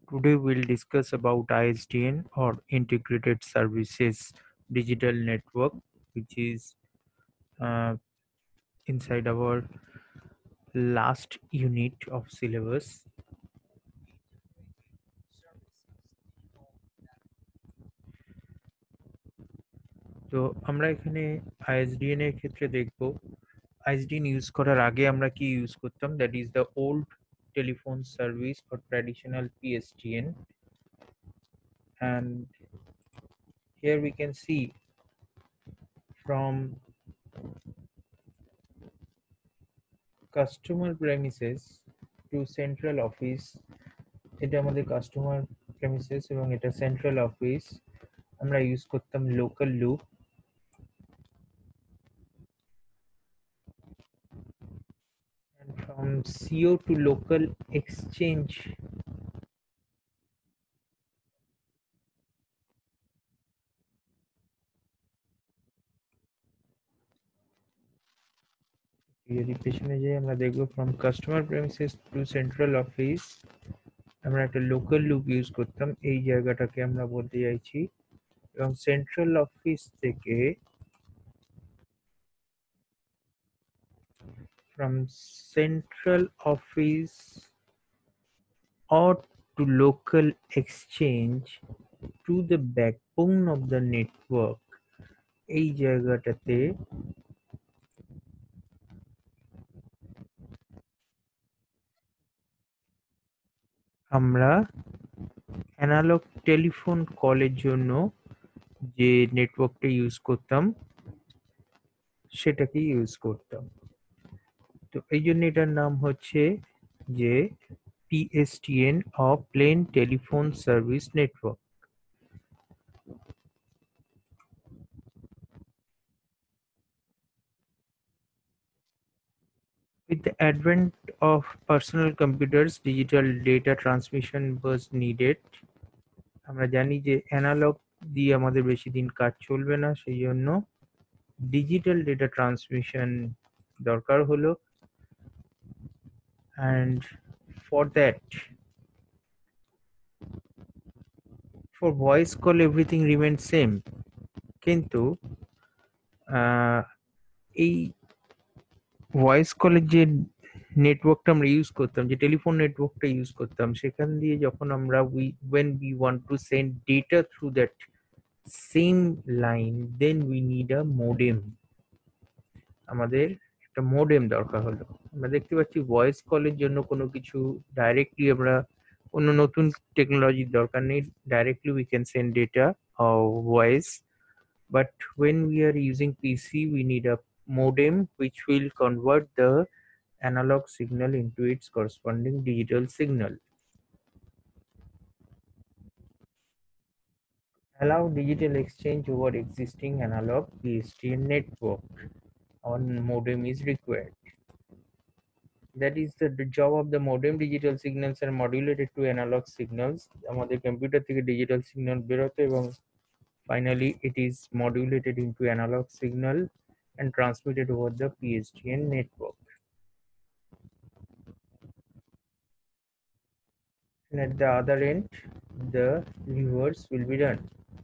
Today we'll discuss about ISDN or Integrated Services Digital Network, which is uh, inside our last unit of syllabus. তো আমরা এখানে ISDN এর ক্ষেত্রে দেখব ISDN use করার আগে আমরা কি ইউজ করতাম, that is the old telephone service or traditional PSTN. And here we can see from customer premises to central office, এটা আমাদের কাস্টমার প্রেমিসেস এবং এটা সেন্ট্রাল অফিস, আমরা ইউজ করতাম local loop. and from CO to local exchange, যদি পেছনে যাই আমরা দেখব from customer premises to central office আমরা একটা লোকাল লুপ ইউজ করতাম, এই জায়গাটাকে আমরা বলতে চাইছি। এবং সেন্ট্রাল অফিস থেকে from central office or to local exchange to the backbone of the network, এই জায়গাটাতে আমরা অ্যানালগ টেলিফোন কলের জন্য যে নেটওয়ার্কটা ইউজ করতাম সেটাকে ইউজ করতাম। তো এই জন্য এটার নাম হচ্ছে যে PSTN or Plain Telephone Service Network. With the advent of personal computers, digital data transmission was needed. আমরা জানি যে অ্যানালগ দিয়ে আমাদের বেশি দিন কাজ চলবে না, সেই জন্য ডিজিটাল ডেটা ট্রান্সমিশন দরকার হলো। and for that, for voice call everything remains same, কিন্তু এই ভয়েস কলের যে নেটওয়ার্কটা আমরা ইউজ করতাম, যে টেলিফোন নেটওয়ার্কটা ইউজ করতাম, সেখান দিয়ে যখন আমরা when we want to send data through that same line, then we need a modem. আমাদের একটা মোডেম দরকার হলো। আমরা দেখতে পাচ্ছি ভয়েস কলের জন্য কোনো কিছু ডাইরেক্টলি আমরা কোনো নতুন টেকনোলজির দরকার নেই, directly we can send data or voice. But when we are using PC, we need a modem which will convert the analog signal into its corresponding digital signal. Allow digital exchange over existing analog PSTN network. Our modem is required. That is the job of the modem. Digital signals are modulated to analog signals. আমাদের computer থেকে digital signal বেরোতো এবং finally it is modulated into analog signal and transmitted over the PSTN network. And at the other end, the reverse will be done.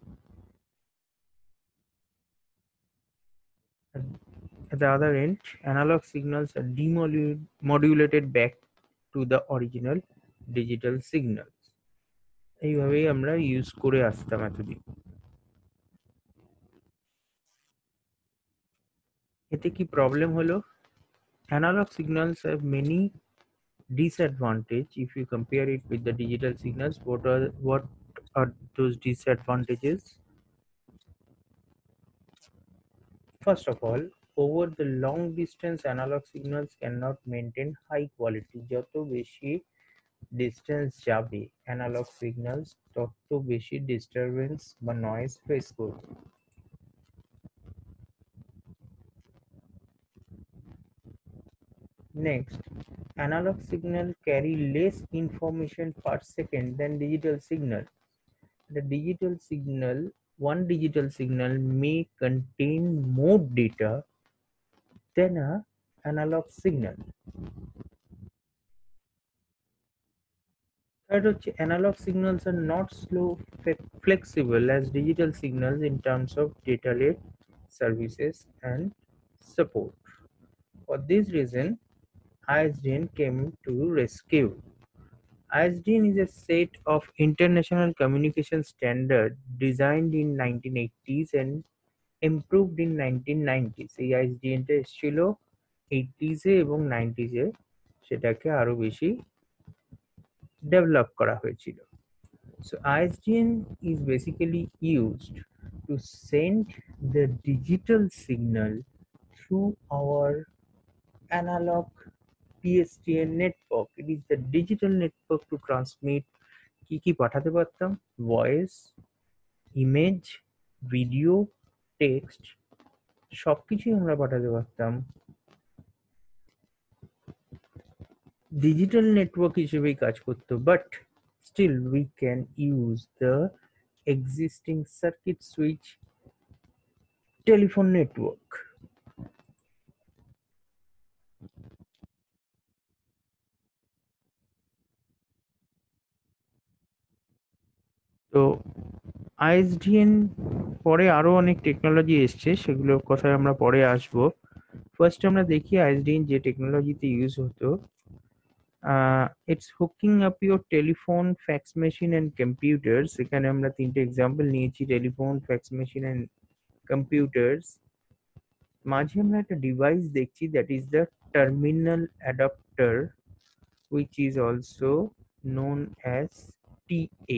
At the other end, analog signals are demodulated back to the original digital signals. এইভাবেই আমরা use করে আসতাম এতদিন। এতে কি problem হলো? Analog signals have many disadvantages if you compare it with the digital signals. What are those disadvantages? First of all, over the long distance analog signals cannot maintain high quality. যত বেশি distance যাবে analogue signals তত বেশি disturbance বা noise face করবে। Next, analog signal carry less information per second than digital signal. The digital signal, one digital signal may contain more data than a analog signal. Third হচ্ছে analog signals are not slow flexible as digital signals in terms of data rate, services and support. For this reason, ISDN came to rescue. ISDN is a set of international communication standard designed in 1980s and improved in 1990s. এই আইএসডিএনটা এসেছিল 80s এ এবং 90s এ, সেটাকে আরো বেশি develop করা হয়েছিল। So ISDN is basically used to send the digital signal through our analog PSTN network. It is the digital network to transmit কি কি পাঠাতে পারতাম, ভয়েস, ইমেজ, ভিডিও, টেক্সট, সবকিছুই আমরা পাঠাতে পারতাম ডিজিটাল নেটওয়ার্ক হিসেবেই কাজ করতো, but still we can use the existing circuit switch telephone network. তো আইএসডিএন পরে আরো অনেক টেকনোলজি এসছে, সেগুলোর কথায় আমরা পরে আসবো। ফার্স্ট আমরা দেখি আইএসডিএন যে টেকনোলজিতে ইউজ হতো। It's hooking up your telephone, fax machine and computers. এখানে আমরা তিনটে এক্সাম্পল নিয়েছি, telephone, fax machine and computers. মাঝে আমরা একটা ডিভাইস দেখছি, that is the terminal adapter, which is also known as TA.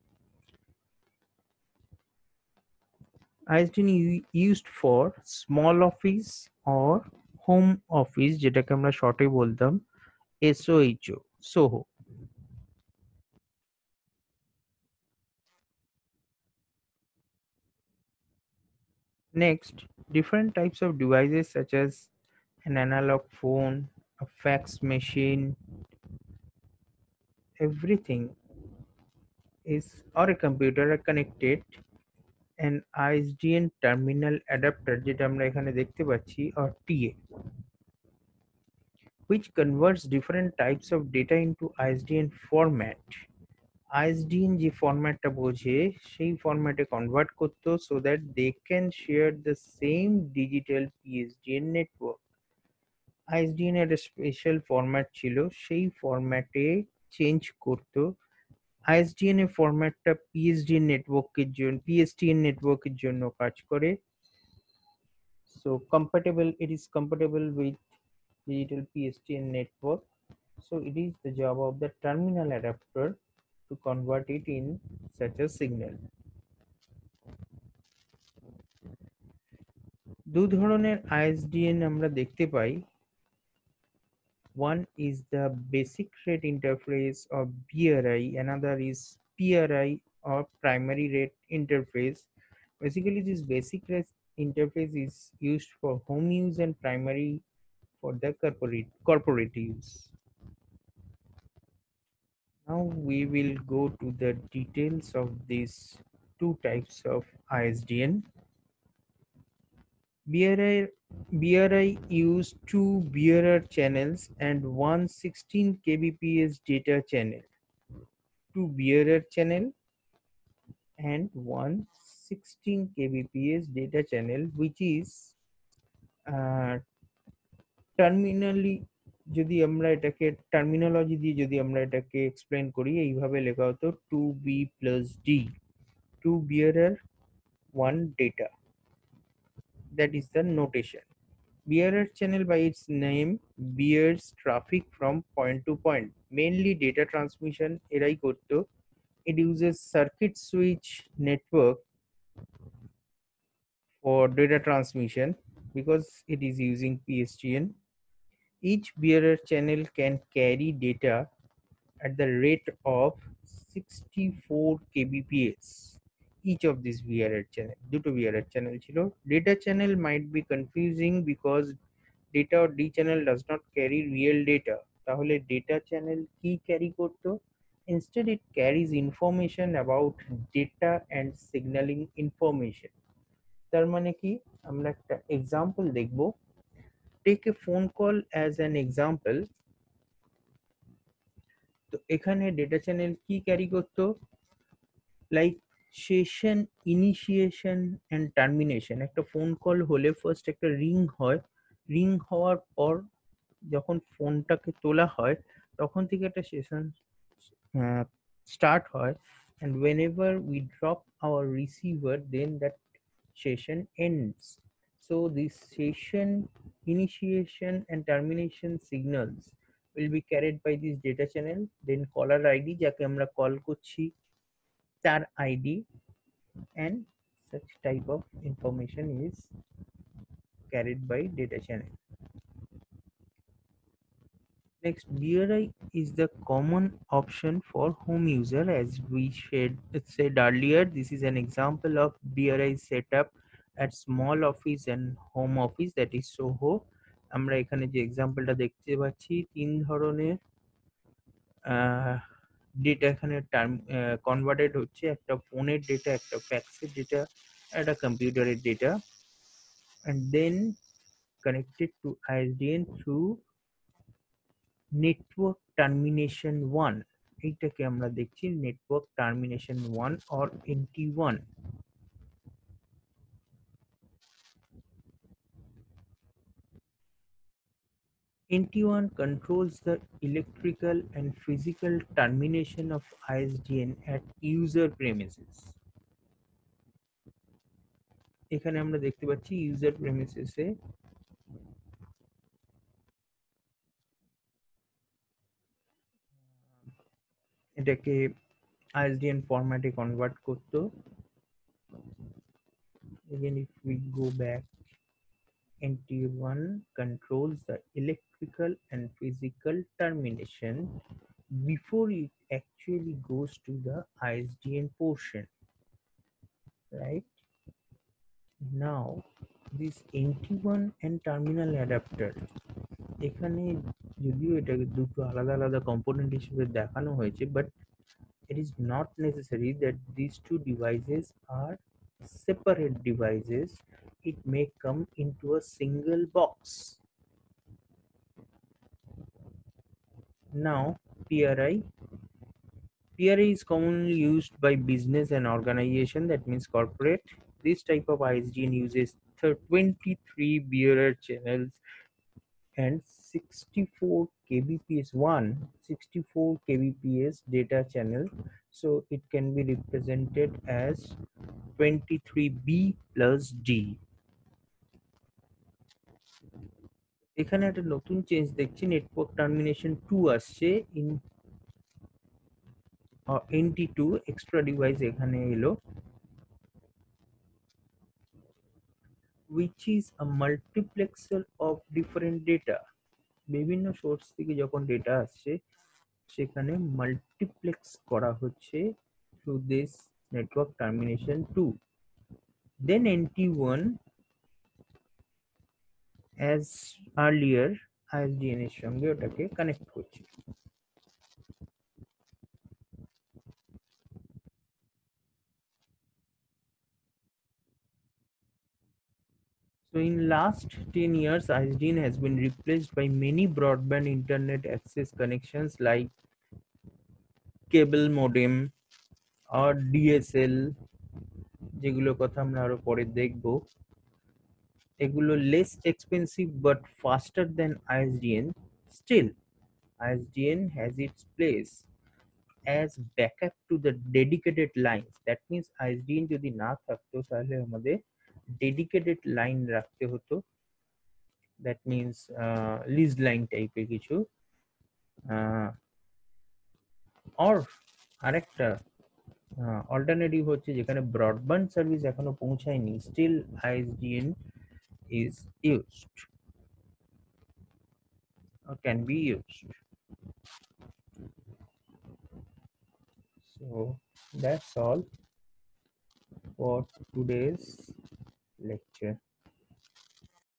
ISDN used for small office or home office, যেটাকে আমরা শর্টে বলতাম SOHO, SOHO. Next, different types of devices such as an analog phone, a fax machine, everything is, or a computer are connected an ISDN terminal adapter, যেটা আমরা এখানে দেখতে পাচ্ছি, or TA, which converts different types of data into ISDN format. ISDN যে ফরম্যাটটা বোঝে সেই ফরম্যাটে convert করতো, so that they can share the same digital PSDN network. ISDN এর স্পেশাল ফরম্যাট ছিল, সেই ফরম্যাটে চেঞ্জ করতো। ISDN এর ফরম্যাটটা PSDN নেটওয়ার্কের জন্য, PSTN নেটওয়ার্কের জন্য কাজ করে। So compatible, it is compatible with digital PSTN network. So it is the job of the terminal adapter to convert it in such a signal. দু ধরনের ISDN আমরা দেখতে পাই। One is the basic rate interface or BRI, another is PRI or primary rate interface. Basically, this basic rate interface is used for home use and primary for the corporate use. Now we will go to the details of these two types of ISDN. BRI use two bearer channels and one 16 kbps data channel. Two bearer channel and one 16 kbps data channel, which is terminally, যদি আমরা এটাকে terminology দিয়ে যদি আমরা এটাকে explain করি, এইভাবে লেখা হতো 2B+D, 2 bearer 1 data. That is the notation. Bearer channel by its name bears traffic from point to point, mainly data transmission এরাই করতো। It uses circuit switch network for data transmission because it is using PSTN. Each bearer channel can carry data at the rate of 64 kbps. Each of these bearer channel, দুটো bearer channel ছিল। Data channel might be confusing because data or D channel does not carry real data. তাহলে data channel কি carry করতো? Instead, it carries information about data and signaling information. তার মানে কি, আমরা একটা এক্সাম্পল দেখব। Take a phone call as an example. তো এখানে ডেটা চ্যানেল কি ক্যারি করতো, like session initiation and termination. একটা ফোন কল হলে ফার্স্ট একটা রিং হয়, রিং হওয়ার পর যখন ফোনটাকে তোলা হয় তখন থেকে একটা সেশন start হয়, and whenever we drop our receiver then that session ends. So this session initiation and termination signals will be carried by this data channel, then caller id যাকে আমরা কল করছি তার id, and such type of information is carried by data channel. Next, BRI is the common option for home user. As we said earlier, this is an example of BRI setup at small office and home office, that is SOHO. আমরা এখানে যে এক্সাম্পলটা দেখতে পাচ্ছি তিন ধরনের data এখানে converted হচ্ছে, একটা ফোনের ডেটা, একটা ফ্যাক্সের ডেটা, একটা কম্পিউটারের ডেটা, and then connected to ISDN through network termination one. এইটাকে আমরা দেখছি network termination one or NT1. NT1 controls the electrical and physical termination of ISDN at user premises. এখানে আমরা দেখতে পাচ্ছি ইউজার প্রেমিসেসে এটাকে ISDN ফরম্যাটে কনভার্ট করতো। Again, if we go back, NT1 controls the electrical and physical termination before it actually goes to the ISDN portion, right? Now, this NT1 and terminal adapter, এখানে যদিও এটাকে দুটো আলাদা আলাদা কম্পোনেন্ট হিসেবে দেখানো হয়েছে, but it is not necessary that these two devices are separate devices. It may come into a single box. Now, PRI. PRI is commonly used by business and organization, that means corporate. This type of ISDN uses 23 bearer channels and 64 kbps, 64 kbps data channel. So it can be represented as 23B plus D. এখানে একটা নতুন change দেখছি, network termination 2 আসছে, in NT2 extra device এখানে এলো, which is a multiplexer of different data. বিভিন্ন source থেকে যখন ডেটা আসছে সেখানে মাল্টিপ্লেক্স করা হচ্ছে through this network termination 2. Then NT1 as earlier ISDN এর সঙ্গে ওটাকে কানেক্ট করছে। So in last 10 years, ISDN has been replaced by many broadband internet access connections like cable modem or DSL, যেগুলোর কথা আমরা আরো পরে দেখবো। এগুলো less expensive but faster than ISDN. Still, ISDN has its place as backup to the dedicated lines. That means ISDN যদি না থাকতো তাহলে আমাদের dedicated line রাখতে হতো, that means lease line টাইপের কিছু, or আরেকটা অল্টারনেটিভ হচ্ছে যেখানে ব্রডব্যান্ড সার্ভিস এখনো পৌঁছায়নি, still ISDN is used or can be used. So that's all for today's lecture.